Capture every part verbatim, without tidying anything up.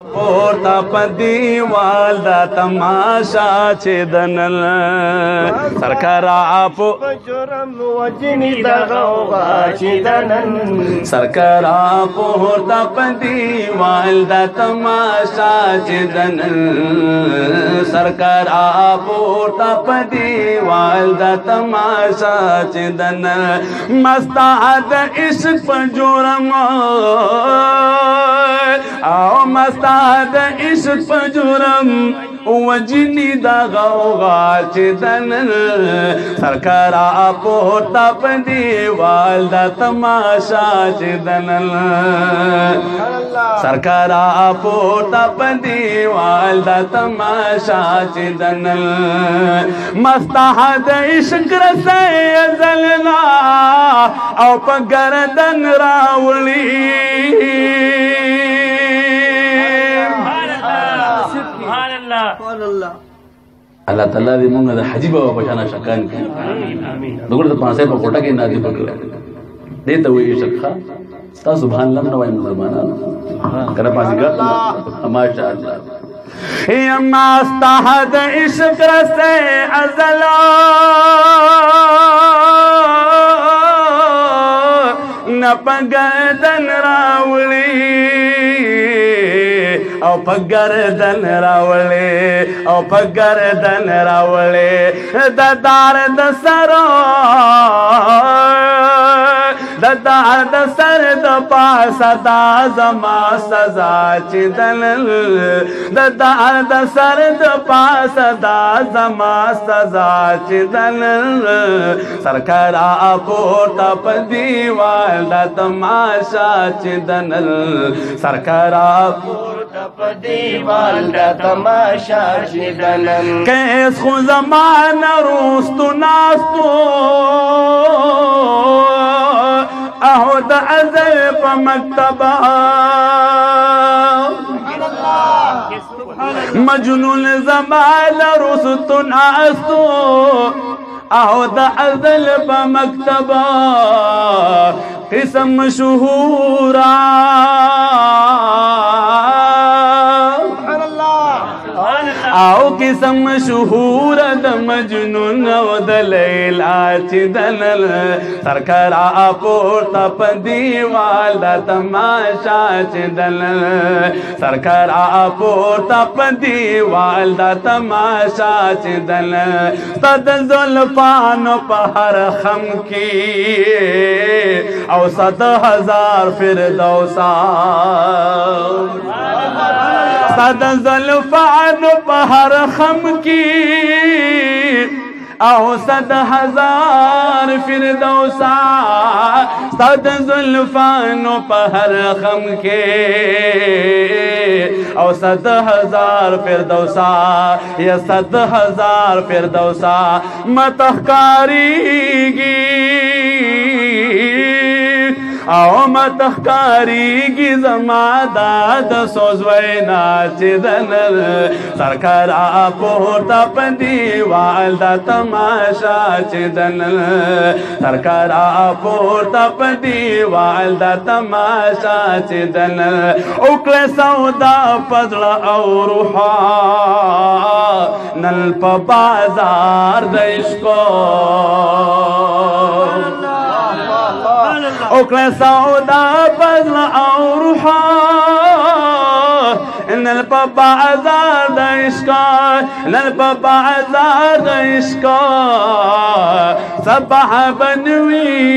پورتا پا دیوال دا تماشا چه دنل سرکار آپو جرم وجنی دا غوغا چه دنل سرکار آپو پورتا پا دیوال دا تماشا چه دنل سرکار آپو پورتا پا دیوال دا تماشا چه دنل مستعد عشق پا جرم او مستعد عشق پا جرم وجنی دا غوغا چه دنل سرکار آپورتا پا دیوال دا تماشا چه دنل سرکار آپورتا پا دیوال دا تماشا چه دنل مستحد عشق رسے ازلنا او پا گردن راولی اللہ تعالیٰ دی مونگا دا حجی بابا پچانا شکان کی دکھر دا پانسے پا خوٹا کی نادی پکڑا دیتا ہوئی عشق خواہ ستا سبحان اللہ منوائی مسلمانا کرا پانسی گا ماشاءاللہ یا مستحد عشق رسے ازلا نپا گردن راولی او پا گردن راولی او پا گردن راولی دا دار دا سرو دا دار دا سر دا پاسا دا زما سزا چی دنل دا دار دا سر دا پاسا دا زما سزا چی دنل سرکار آپورتا پا دیوال دا تماشا چی دنل سرکار آپورتا پا دیوال دا تماشا چی دنل کیس خو زمان روستو ناستو اہو دا ازل پا مکتبا مجنون زمان روستو ناستو اہو دا ازل پا مکتبا قسم شہورا او قسم شہور دا مجنون او دا لیلا چی دنل سرکار آپورتا پا دیوال دا تماشا چی دنل سرکار آپورتا پا دیوال دا تماشا چی دنل صد ظلفانو پا ہر خم کی او صد ہزار فردوسا صد ظلفانو پا ہر خم کی او صد ہزار فردوسا صد ظلفانو پا ہر خم کے او صد ہزار فردوسا یا صد ہزار فردوسا متخکاری گی او متخکاری کی زماداد سوزوینا چی دنل سرکار آپورتا پا دیوال دا تماشا چی دنل سرکار آپورتا پا دیوال دا تماشا چی دنل اکل سودا پزل او روحا نل پا بازار دشکو اکل سودا پزل او روحا نل پا بازار دشکا نل پا بازار دشکا سبح بنوی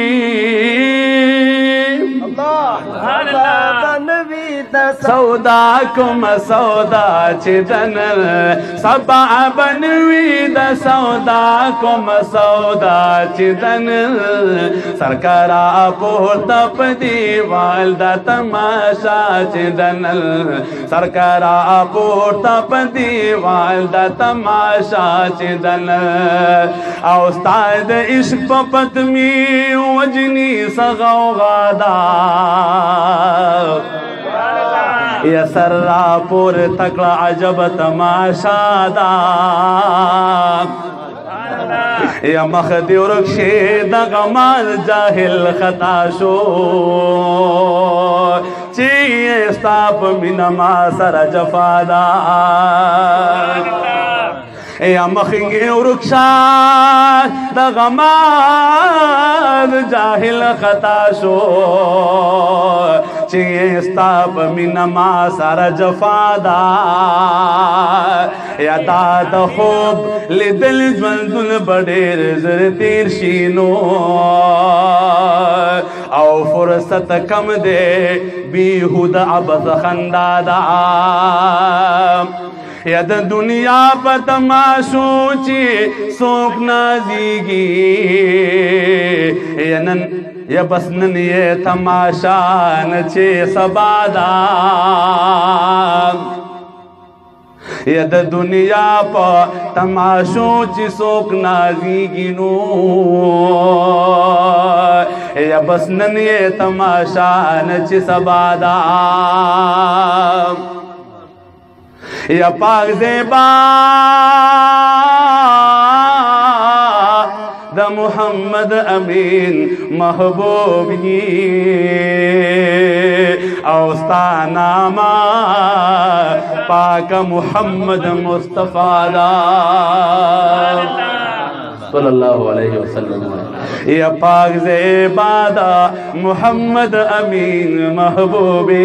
سودا کم سودا چی دنل سبع بنوی دا سودا کم سودا چی دنل سرکار آپورتا پا دیوال دا تماشا چی دنل سرکار آپورتا پا دیوال دا تماشا چی دنل او استاد عشق پا پتمی وجنی سغوغا دا یا سر را پور تکڑا عجب تماشا دا یا مخدی ورکشی دا غمال جاہل خطا شو ची स्ताप मिनमा सर जफादा या मखिंगे वृक्षा दगमाद जाहिल खता शो ची स्ताप मिनमा सर जफादा या दाद खूब लिदिल ज्वंदुल बडेर जर तीर शीनो औ फुर्सत कम दे बीहुद अबस खंदादा यद दुनिया पर तमाशूची सोक नाजीगी यनन या बसनन ये तमाशा नचे सबादा यद दुनिया पर तमाशूची सोक नाजीगी नो या बसनन ये तमाशा नचे सबादा या पाक ज़ेबा द मुहम्मद अमीन महबूबी औस्तानामा पाक मुहम्मद मुस्तफा दा सल्लल्लाहु अलैहि वसल्लम या पाक ज़ेबा द मुहम्मद अमीन महबूबी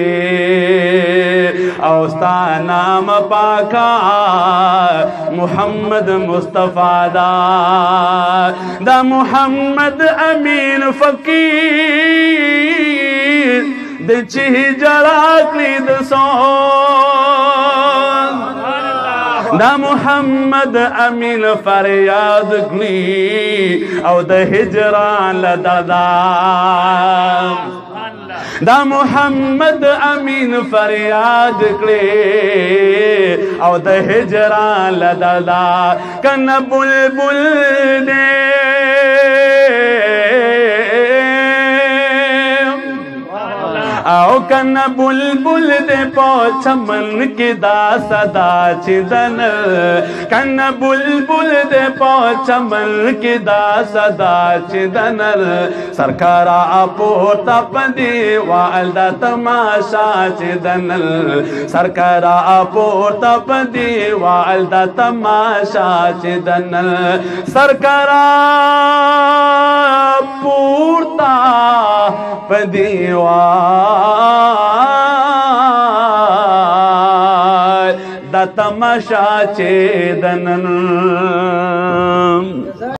औस्ता नाम पाका मुहम्मद मुस्तफा दा दा मुहम्मद अमीन फकीर दिची जराकली दसो दा मुहम्मद अमीन फरियाद गली औ द हिजरान लदादा दा मुहम्मद अमीन फरियाद कले औ द हिजरान लदादा कन बुलबुल दे आओ कन बुलबुल दे पौचमन की दा सदा चिदन कन बुलबुल दे पौचमन की दा सदा चिदन सरकारा पोता पदी वालदा तमाशा चिदन सरकारा पोता पदी वालदा तमाशा चिदन सरकारा पूर्ता पदीवा दा तमाशा चेदन।